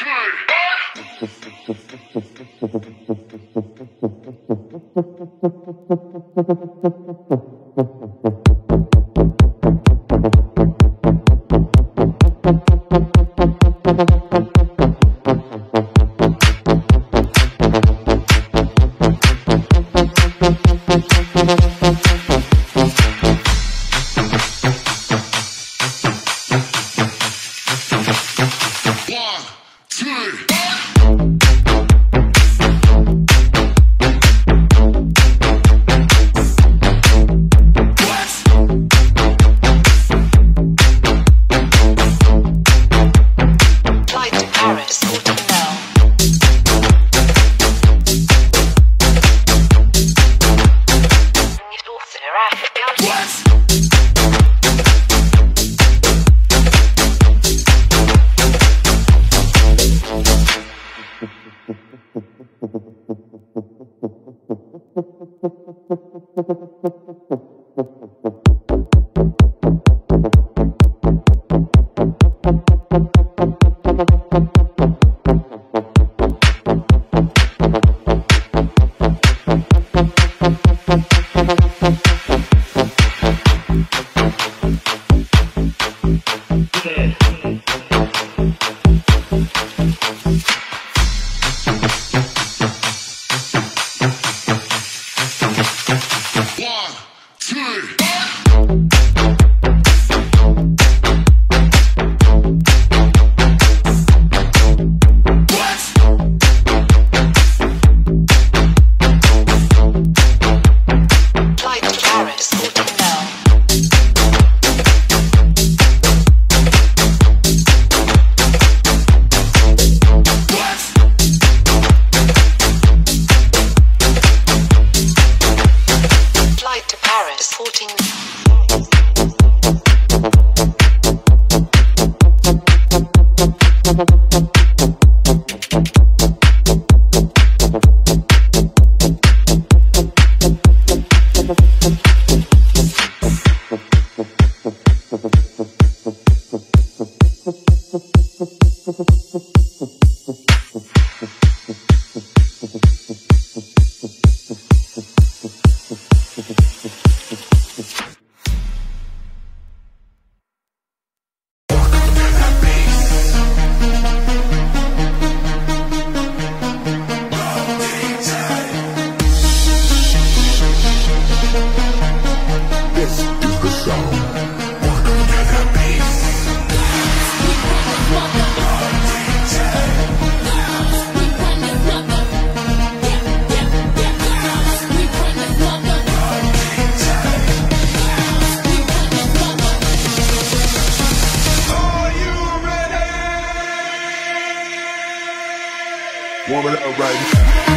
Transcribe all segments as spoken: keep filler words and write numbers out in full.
Warm it up right now.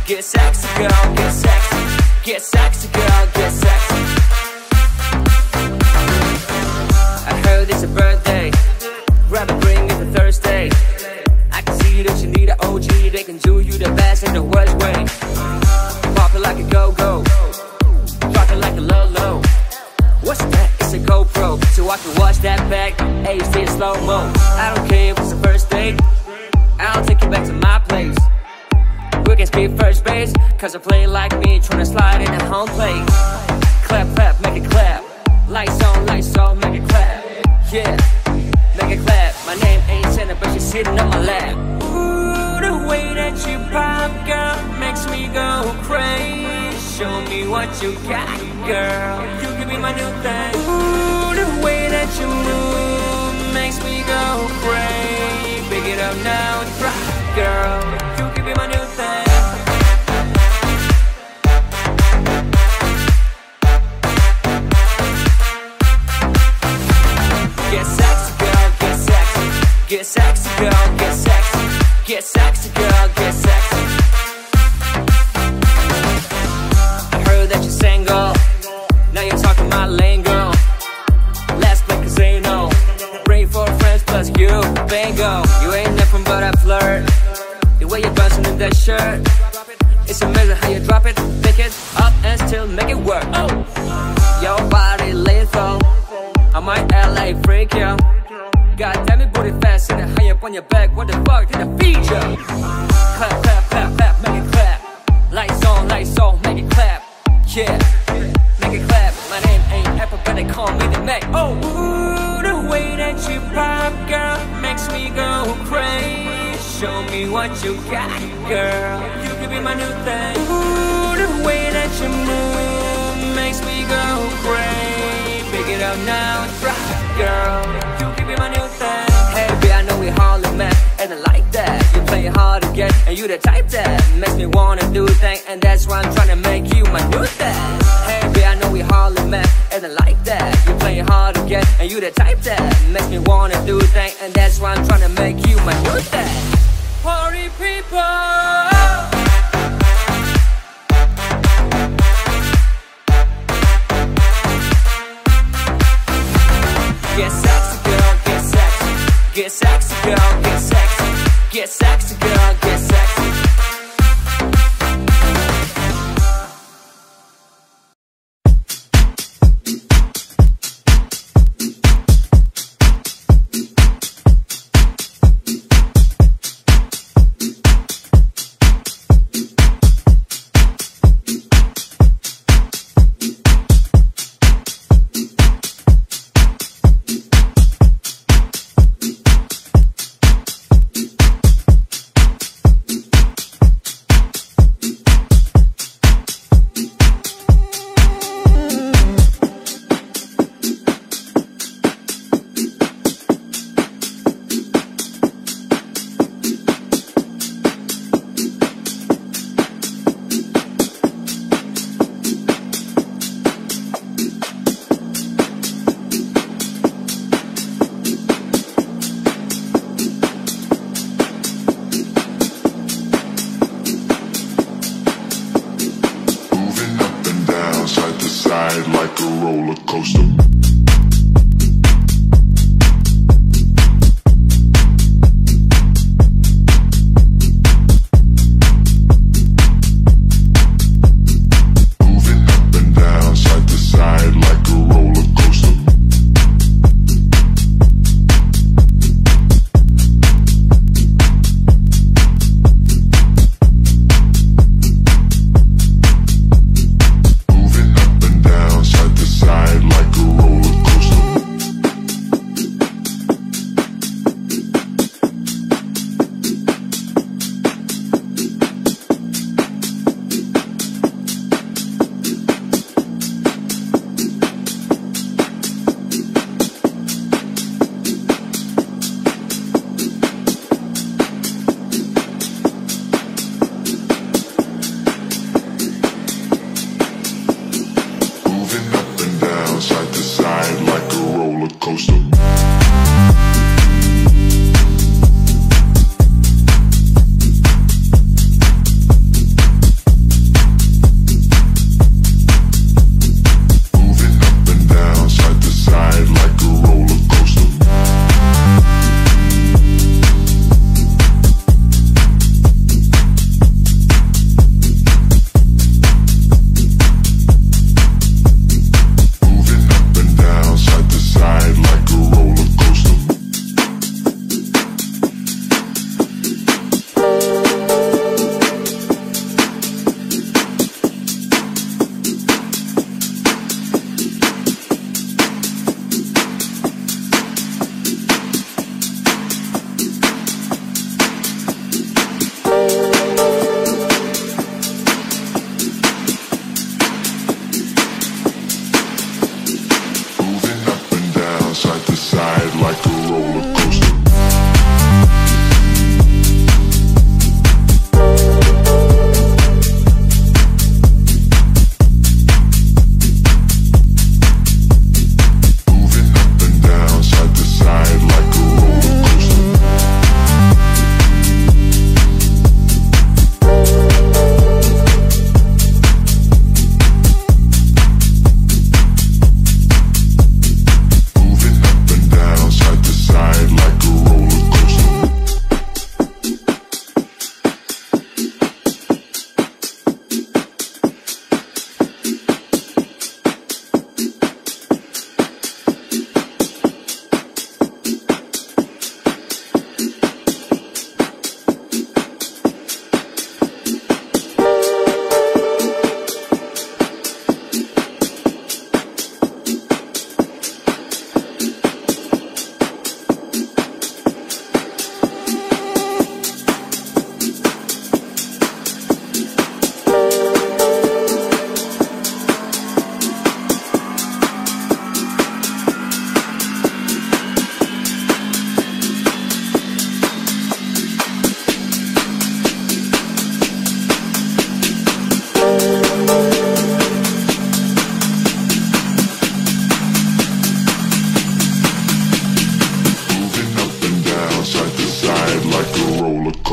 Get sexy, girl, get sexy. Get sexy, girl, get sexy. I heard it's a birthday. Grab a drink, it's a Thursday. I can see that you need an O G. They can do you the best in the worst way. Pop it like a go-go. Drop it like a low-low. What's that? It's a GoPro, so I can watch that back. H D in slow-mo. I don't care if it's a first date. I'll take you back to my place. We can speed first base, cause I play like me, tryna slide in a home plate. Clap, clap, make it clap. Lights on, lights on, make it clap. Yeah, make it clap. My name ain't Santa, but she's sitting on my lap. Ooh, the way that you pop, girl, makes me go crazy. Show me what you got, girl. You give me my new thing. Ooh, the way that you move makes me go crazy. Pick it up now and drop, girl. You give me my new thing. Get sexy, girl, get sexy. Get sexy, girl, get sexy. Get sexy, girl, get sexy. I heard that you're single. Now you're talking my lingo. Let's play casino. Bring four friends plus you, bingo. You ain't nothing but a flirt. The way you're bouncing in that shirt, it's amazing how you drop it, pick it up and still make it work. Oh, your body lethal. I might L A freak you. God damn it, booty fast, sitting high up on your back. What the fuck did I feed you? Clap, clap, clap, clap, make it clap. Lights on, lights on, make it clap. Yeah, make it clap. My name ain't Apple, but they call me the Mac. Oh, ooh, the way that you pop, girl, makes me go crazy. Show me what you got, girl. You can be my new thing. Ooh, the way that you move makes me go crazy. Pick it up now and drop, girl. You can be my new thing. Hey, baby, I know we hardly met, and I like that. You play hard to get, and you the type that makes me wanna do things, and that's why I'm trying to make you my new thing. Hey, baby, I know we hardly met, and I like that. You play hard to get, and you the type that makes me wanna do things, and that's why I'm trying to make you my new thing. Party people. Get sexy, girl, get sexy. Get sexy, girl, get sexy. Get sexy, girl, get sexy. Like a roller coaster. Roller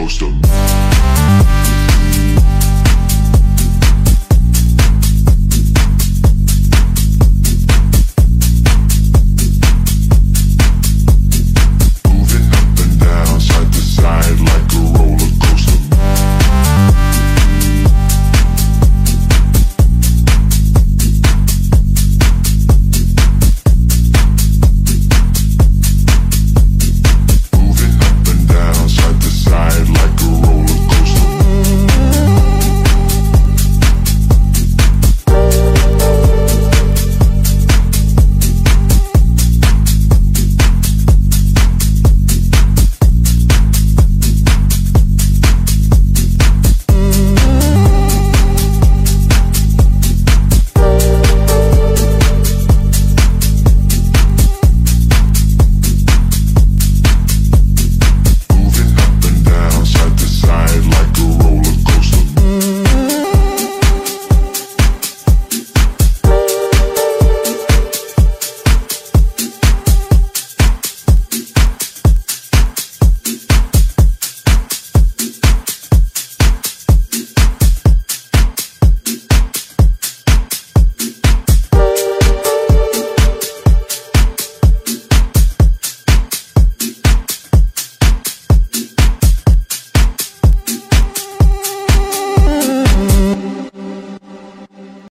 coaster.